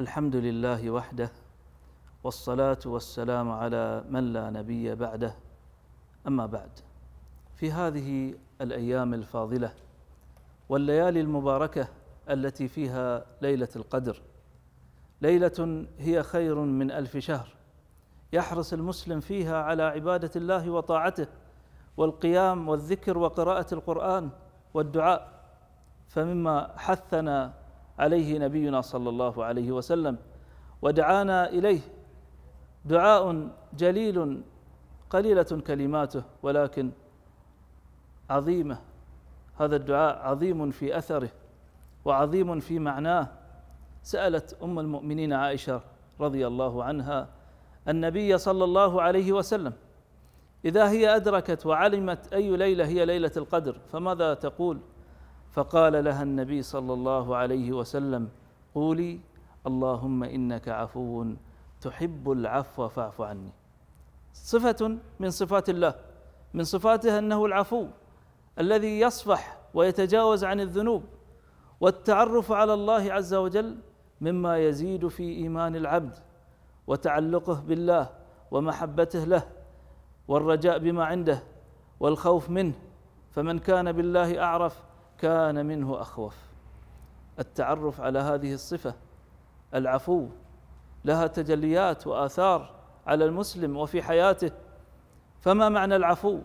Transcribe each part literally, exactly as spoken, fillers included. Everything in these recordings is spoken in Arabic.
الحمد لله وحده، والصلاة والسلام على من لا نبي بعده. أما بعد، في هذه الأيام الفاضلة والليالي المباركة التي فيها ليلة القدر، ليلة هي خير من ألف شهر، يحرص المسلم فيها على عبادة الله وطاعته والقيام والذكر وقراءة القرآن والدعاء. فمما حثنا عليه نبينا صلى الله عليه وسلم ودعانا إليه دعاء جليل قليلة كلماته ولكن عظيمة. هذا الدعاء عظيم في أثره وعظيم في معناه. سألت أم المؤمنين عائشة رضي الله عنها النبي صلى الله عليه وسلم إذا هي أدركت وعلمت أي ليلة هي ليلة القدر فماذا تقول؟ فقال لها النبي صلى الله عليه وسلم: قولي اللهم إنك عفو تحب العفو فاعف عني. صفة من صفات الله، من صفاته أنه العفو الذي يصفح ويتجاوز عن الذنوب. والتعرف على الله عز وجل مما يزيد في إيمان العبد وتعلقه بالله ومحبته له والرجاء بما عنده والخوف منه، فمن كان بالله أعرف كان منه أخوف. التعرف على هذه الصفة العفو لها تجليات وآثار على المسلم وفي حياته. فما معنى العفو؟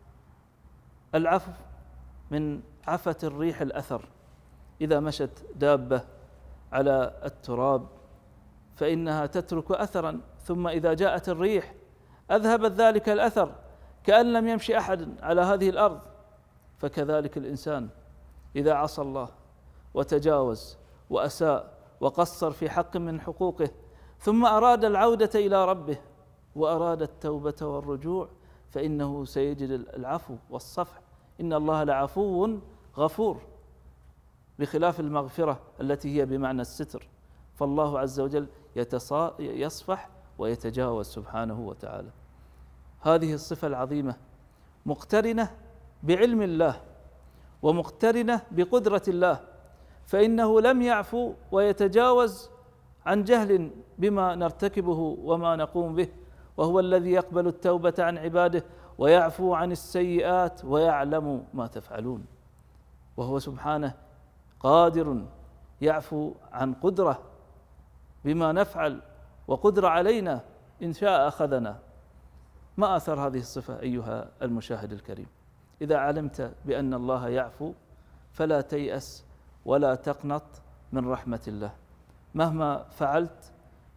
العفو من عفة الريح الأثر، إذا مشت دابة على التراب فإنها تترك أثرا، ثم إذا جاءت الريح أذهبت ذلك الأثر كأن لم يمشي أحد على هذه الأرض. فكذلك الإنسان إذا عصى الله وتجاوز وأساء وقصر في حق من حقوقه ثم أراد العودة إلى ربه وأراد التوبة والرجوع فإنه سيجد العفو والصفح. إن الله لعفو غفور، بخلاف المغفرة التي هي بمعنى الستر. فالله عز وجل يصفح ويتجاوز سبحانه وتعالى. هذه الصفة العظيمة مقترنة بعلم الله ومقترنة بقدرة الله، فإنه لم يعفو ويتجاوز عن جهل بما نرتكبه وما نقوم به، وهو الذي يقبل التوبة عن عباده ويعفو عن السيئات ويعلم ما تفعلون. وهو سبحانه قادر يعفو عن قدرة بما نفعل وقدرة علينا، إن شاء أخذنا. ما أثر هذه الصفة أيها المشاهد الكريم؟ إذا علمت بأن الله يعفو فلا تيأس ولا تقنط من رحمة الله. مهما فعلت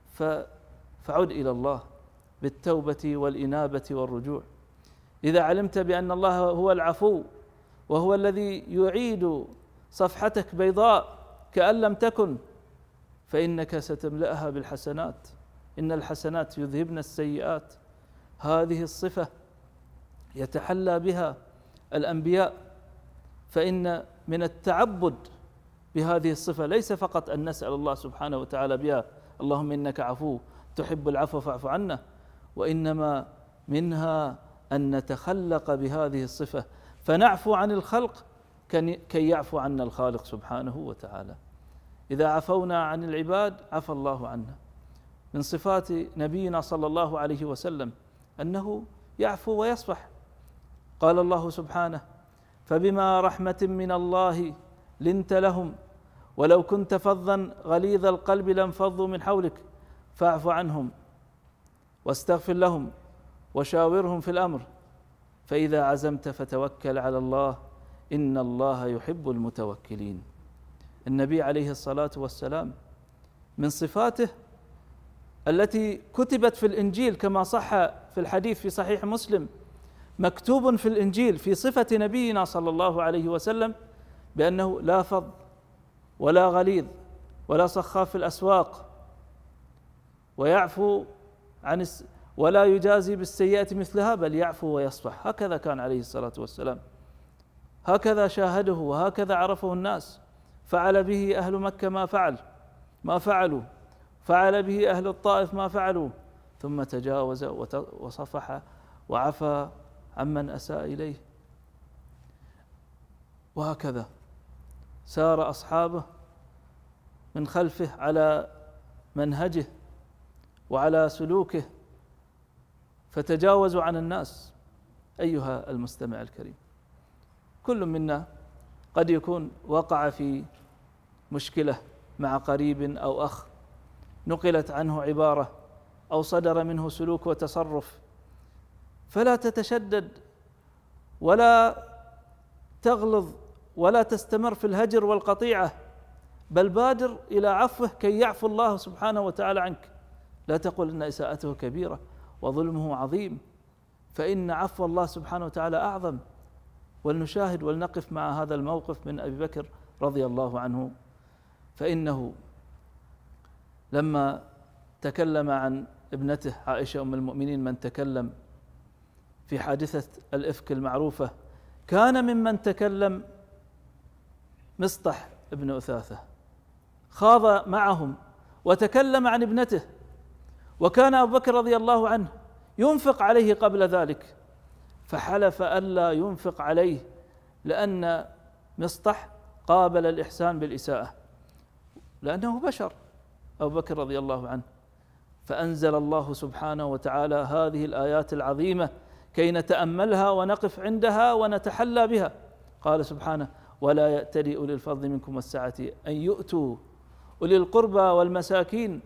فعد إلى الله بالتوبة والإنابة والرجوع. إذا علمت بأن الله هو العفو وهو الذي يعيد صفحتك بيضاء كأن لم تكن، فإنك ستملأها بالحسنات. إن الحسنات يذهبن السيئات. هذه الصفة يتحلى بها الأنبياء، فإن من التعبد بهذه الصفة ليس فقط أن نسأل الله سبحانه وتعالى بها اللهم إنك عفو تحب العفو فاعف عنا، وإنما منها أن نتخلق بهذه الصفة فنعفو عن الخلق كي يعفو عنا الخالق سبحانه وتعالى. إذا عفونا عن العباد عفى الله عنا. من صفات نبينا صلى الله عليه وسلم أنه يعفو ويصفح. قال الله سبحانه: فبما رحمة من الله لنت لهم ولو كنت فظا غليظ القلب لانفضوا من حولك فاعف عنهم واستغفر لهم وشاورهم في الأمر فإذا عزمت فتوكل على الله إن الله يحب المتوكلين. النبي عليه الصلاة والسلام من صفاته التي كتبت في الإنجيل كما صح في الحديث في صحيح مسلم، مكتوب في الإنجيل في صفة نبينا صلى الله عليه وسلم بأنه لا فظ ولا غليظ ولا سخاف في الأسواق، ويعفو عن الس... ولا يجازي بالسيئة مثلها بل يعفو ويصفح. هكذا كان عليه الصلاة والسلام، هكذا شاهده وهكذا عرفه الناس. فعل به أهل مكة ما فعل ما فعلوا، فعل به أهل الطائف ما فعلوا، ثم تجاوز وصفح وعفى عمن أساء إليه. وهكذا سار أصحابه من خلفه على منهجه وعلى سلوكه، فتجاوزوا عن الناس. أيها المستمع الكريم، كل منا قد يكون وقع في مشكلة مع قريب أو أخ، نقلت عنه عبارة أو صدر منه سلوك وتصرف، فلا تتشدد ولا تغلظ ولا تستمر في الهجر والقطيعة، بل بادر إلى عفوه كي يعفو الله سبحانه وتعالى عنك. لا تقل إن إساءته كبيرة وظلمه عظيم، فإن عفو الله سبحانه وتعالى أعظم. ولنشاهد ولنقف مع هذا الموقف من أبي بكر رضي الله عنه، فإنه لما تكلم عن ابنته عائشة أم المؤمنين، من تكلم في حادثة الإفك المعروفة، كان ممن تكلم مصطح ابن أثاثة، خاض معهم وتكلم عن ابنته، وكان أبو بكر رضي الله عنه ينفق عليه قبل ذلك، فحلف ألا ينفق عليه لأن مصطح قابل الإحسان بالإساءة، لأنه بشر أبو بكر رضي الله عنه. فأنزل الله سبحانه وتعالى هذه الآيات العظيمة كي نتأملها ونقف عندها ونتحلى بها. قال سبحانه: ولا يأتلي أولي الفضل منكم والسعة أن يؤتوا أولي القربى والمساكين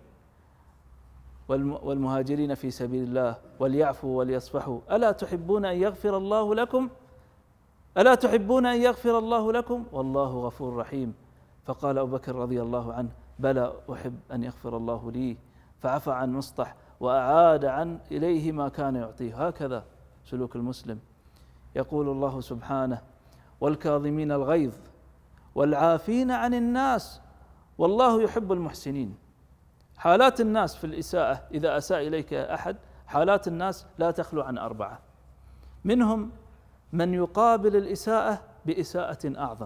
والمهاجرين في سبيل الله وليعفوا وليصفحوا ألا تحبون أن يغفر الله لكم ألا تحبون أن يغفر الله لكم والله غفور رحيم. فقال أبو بكر رضي الله عنه: بلى أحب أن يغفر الله لي، فعفى عن مصطح وأعاد عن إليه ما كان يعطيه. هكذا سلوك المسلم. يقول الله سبحانه: والكاظمين الغيظ والعافين عن الناس والله يحب المحسنين. حالات الناس في الإساءة، إذا أساء إليك أحد، حالات الناس لا تخلو عن أربعة: منهم من يقابل الإساءة بإساءة أعظم،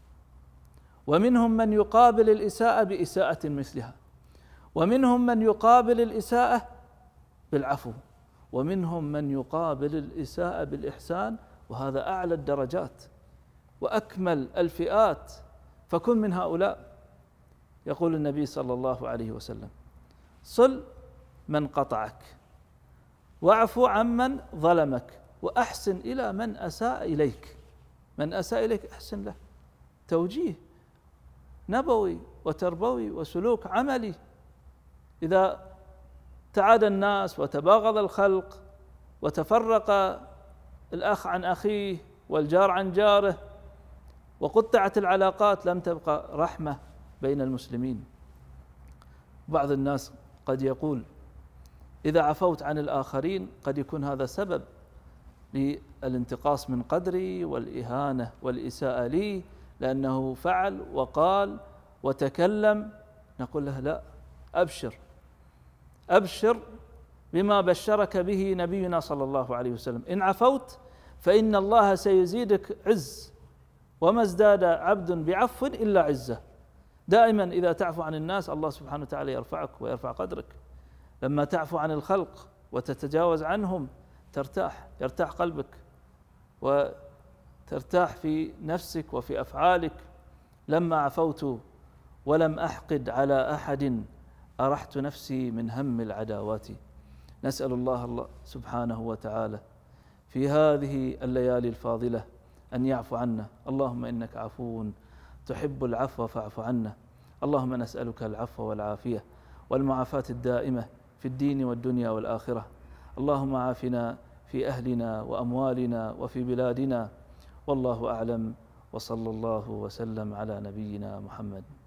ومنهم من يقابل الإساءة بإساءة مثلها، ومنهم من يقابل الإساءة بالعفو، ومنهم من يقابل الإساءة بالإحسان، وهذا أعلى الدرجات وأكمل الفئات، فكن من هؤلاء. يقول النبي صلى الله عليه وسلم: صل من قطعك، واعفو عمن ظلمك، وأحسن إلى من أساء إليك. من أساء إليك أحسن له. توجيه نبوي وتربوي وسلوك عملي. إذا تعادى الناس وتباغض الخلق وتفرق الأخ عن أخيه والجار عن جاره وقطعت العلاقات، لم تبقى رحمة بين المسلمين. بعض الناس قد يقول: إذا عفوت عن الآخرين قد يكون هذا سبب للانتقاص من قدري والإهانة والإساءة لي، لأنه فعل وقال وتكلم. نقول له: لا، أبشر أبشر بما بشرك به نبينا صلى الله عليه وسلم. إن عفوت فإن الله سيزيدك عز، وما ازداد عبد بعفو إلا عزة. دائما إذا تعفو عن الناس الله سبحانه وتعالى يرفعك ويرفع قدرك. لما تعفو عن الخلق وتتجاوز عنهم ترتاح، يرتاح قلبك وترتاح في نفسك وفي أفعالك. لما عفوت ولم أحقد على أحد أرحت نفسي من هم العداوات. نسأل الله سبحانه وتعالى في هذه الليالي الفاضلة أن يعفو عنا. اللهم إنك عفو تحب العفو فاعف عنا. اللهم نسألك العفو والعافية والمعافاة الدائمة في الدين والدنيا والآخرة. اللهم عافنا في أهلنا وأموالنا وفي بلادنا، والله أعلم، وصلى الله وسلم على نبينا محمد.